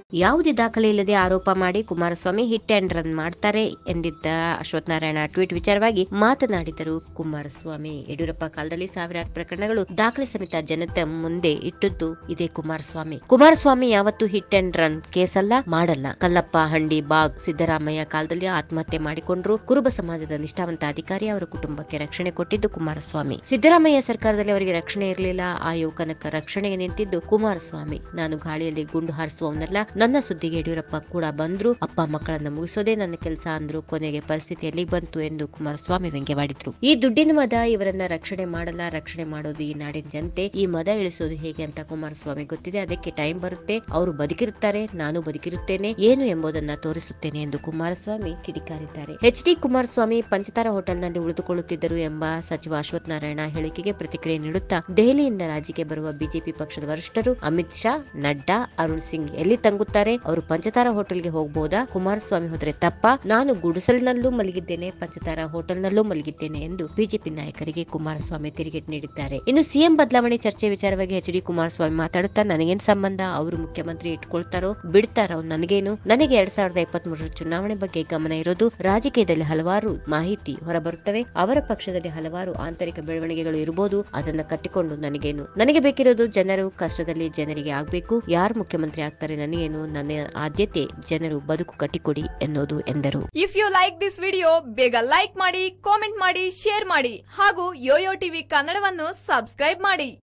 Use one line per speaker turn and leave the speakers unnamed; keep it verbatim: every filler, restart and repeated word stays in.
ಯಾವುದೇ ದಾಖಲೆ ಇಲ್ಲದೆ ಆರೋಪ ಮಾಡಿ ಕುಮಾರಸ್ವಾಮಿ ಹಿಟ್ ಅಂಡ್ ರನ್ ಮಾಡ್ತಾರೆ ಎಂದಿದ್ದ ಅಶ್ವಥ್ ನಾರಾಯಣ ಟ್ವೀಟ್ ವಿಚಾರವಾಗಿ ಮಾತನಾಡಿದರು ಕುಮಾರಸ್ವಾಮಿ. ಯಡಿಯೂರಪ್ಪ ಕಾಲದಲ್ಲಿ ಸಾವಿರಾರು ಪ್ರಕರಣಗಳು ದಾಖಲೆ ಸಮೇತ ಜನತೆ ಮುಂದೆ ಇಟ್ಟದ್ದು ಇದೇ ಕುಮಾರಸ್ವಾಮಿ. ಕುಮಾರಸ್ವಾಮಿ ಯಾವತ್ತೂ ಹಿಟ್ ಅಂಡ್ ರನ್ ಕೇಸ್ ಅಲ್ಲ, ಮಾಡಲ್ಲ. ಕಲ್ಲಪ್ಪ, ಹಂಡಿ, ಬಾಗ್, ಸಿದ್ದರಾಮಯ್ಯ ಕಾಲದಲ್ಲಿ ಆತ್ಮಹತ್ಯೆ ಮಾಡಿಕೊಂಡ್ರು ಕುರುಬ ಸಮಾಜದ ನಿಷ್ಠಾವಂತ ಅಧಿಕಾರಿ ಅವರ ಕುಟುಂಬಕ್ಕೆ ರಕ್ಷಣೆ ಕೊಟ್ಟಿದ್ದು ಕುಮಾರಸ್ವಾಮಿ. ಸಿದ್ದರಾಮಯ್ಯ ಸರ್ಕಾರದಲ್ಲಿ ಅವರಿಗೆ ರಕ್ಷಣೆ ಇರಲಿಲ್ಲ. ಆ ಯುವಕನ ರಕ್ಷಣೆಗೆ ನಿಂತಿದ್ದು ಕುಮಾರಸ್ವಾಮಿ. ನಾನು ಗಾಳಿಯಲ್ಲಿ ಗುಂಡು ಹಾರಿಸುವವನಲ್ಲ. ನನ್ನ ಸುದ್ದಿಗೆ ಯಡಿಯೂರಪ್ಪ ಕೂಡ ಬಂದ್ರು. ಅಪ್ಪ ಮಕ್ಕಳನ್ನ ಮುಗಿಸೋದೇ ನನ್ನ ಕೆಲಸ ಅಂದ್ರು. ಕೊನೆಗೆ ಪರಿಸ್ಥಿತಿಯಲ್ಲಿ ಬಂತು ಎಂದು ಕುಮಾರಸ್ವಾಮಿ ವ್ಯಂಗ್ಯವಾಡಿದ್ರು. ಈ ದುಡ್ಡಿನ ಮದ ಇವರನ್ನ ರಕ್ಷಣೆ ಮಾಡಲ್ಲ. ರಕ್ಷಣೆ ಮಾಡೋದು ಈ ನಾಡಿನ ಜನತೆ. ಈ ಮದ ಇಳಿಸೋದು ಹೇಗೆ ಅಂತ ಕುಮಾರಸ್ವಾಮಿ ಗೊತ್ತಿದೆ. ಅದಕ್ಕೆ ಟೈಮ್ ಬರುತ್ತೆ. ಅವರು ಬದುಕಿರುತ್ತಾರೆ, ನಾನು ಬದುಕಿರುತ್ತೇನೆ, ಏನು ಎಂಬುದನ್ನ ತೋರಿಸುತ್ತೇನೆ ಎಂದು ಕುಮಾರಸ್ವಾಮಿ ಕಿಡಿಕಾರಿದ್ದಾರೆ. ಎಚ್ ಡಿ ಕುಮಾರಸ್ವಾಮಿ ಪಂಚತಾರ ಹೋಟೆಲ್ನಲ್ಲಿ ಉಳಿದುಕೊಳ್ಳುತ್ತಿದ್ದರು ಎಂಬ ಸಚಿವ ಅಶ್ವಥ್ ನಾರಾಯಣ ಹೇಳಿಕೆಗೆ ಪ್ರತಿಕ್ರಿಯೆ ನೀಡುತ್ತಾ, ದೆಹಲಿಯಿಂದ ರಾಜ್ಯಕ್ಕೆ ಬರುವ ಬಿಜೆಪಿ ಪಕ್ಷದ ವರಿಷ್ಠರು ಅಮಿತ್ ಶಾ, ನಡ್ಡಾ, ಅರುಣ್ ಸಿಂಗ್ ಎಲ್ಲಿ ತಂಗುತ್ತಾರೆ? ಅವರು ಪಂಚತಾರ ಹೋಟೆಲ್ಗೆ ಹೋಗಬಹುದಾ? ಕುಮಾರಸ್ವಾಮಿ ಹೋದ್ರೆ ತಪ್ಪ? ನಾನು ಗುಡಿಸಲಿನಲ್ಲೂ ಮಲಗಿದ್ದೇನೆ, ಪಂಚತಾರ ಹೋಟೆಲ್ನಲ್ಲೂ ಮಲಗಿದ್ದೇನೆ ಎಂದು ಬಿಜೆಪಿ ನಾಯಕರಿಗೆ ಕುಮಾರಸ್ವಾಮಿ ತಿರುಗೇಟು ನೀಡಿದ್ದಾರೆ. ಇನ್ನು ಸಿಎಂ ಬದಲಾವಣೆ ಚರ್ಚೆ ವಿಚಾರವಾಗಿ ಎಚ್ ಡಿ ಕುಮಾರಸ್ವಾಮಿ ಮಾತಾಡುತ್ತಾ, ನನಗೇನ್ ಸಂಬಂಧ? ಅವರು ಮುಖ್ಯಮಂತ್ರಿ ಇಟ್ಕೊಳ್ತಾರೋ ಬಿಡ್ತಾರೋ ನನಗೇನು? ನನಗೆ ಎರಡ್ ಸಾವಿರದ ಇಪ್ಪತ್ತ್ ಮೂರರ ಚುನಾವಣೆ ಬಗ್ಗೆ ಗಮನ ಇರೋದು. ರಾಜಕೀಯದಲ್ಲಿ ಹಲವಾರು ಮಾಹಿತಿ ಹೊರಬರುತ್ತವೆ. ಅವರ ಪಕ್ಷದಲ್ಲಿ ಹಲವಾರು ಆಂತರಿಕ ಬೆಳವಣಿಗೆಗಳು ಇರಬಹುದು. ಅದನ್ನ ಕಟ್ಟಿಕೊಂಡು ನನಗೇನು? ನನಗೆ ಬೇಕಿರೋದು ಜನರು ಕಷ್ಟದಲ್ಲಿ ಜನರಿಗೆ ಆಗ್ಬೇಕು. ಯಾರು ಮುಖ್ಯಮಂತ್ರಿ ಆಗ್ತಾರೆ ನನಗೇನು? ನನ್ನ ಆದ್ಯತೆ ಜನರು ಬದುಕು ಕಟ್ಟಿಕೊಡಿ ಎನ್ನುವುದು ಎಂದರು.
If you like this video ಬೇಗ ಲೈಕ್ ಮಾಡಿ, ಕಾಮೆಂಟ್ ಮಾಡಿ, ಶೇರ್ ಮಾಡಿ ಹಾಗೂ ಯೋಯೋ ಟಿವಿ ಕನ್ನಡವನ್ನು ಸಬ್ಸ್ಕ್ರೈಬ್ ಮಾಡಿ.